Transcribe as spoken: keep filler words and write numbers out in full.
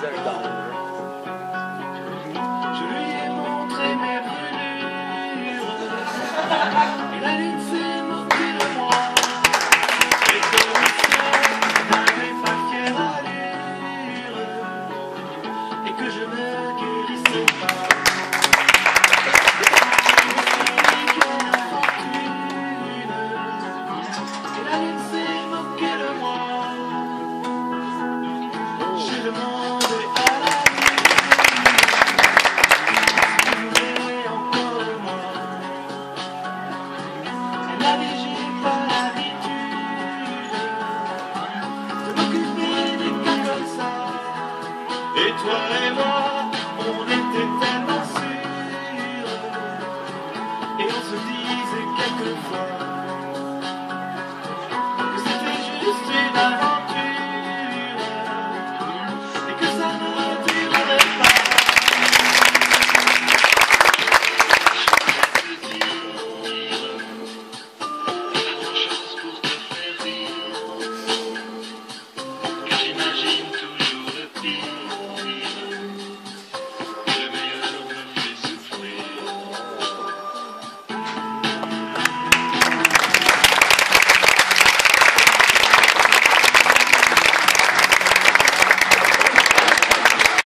Je lui ai montré mes brûlures. Et la lune s'est moquée de moi. Et que le ciel n'avait pas fière allure. Et que je ne guérissais pas. Et la lune s'est moquée de moi. J'ai demandé à la lune si elle voulait encore de moi. Elle m'a dit j'ai pas l'habitude de m'occuper des cas comme ça. Et toi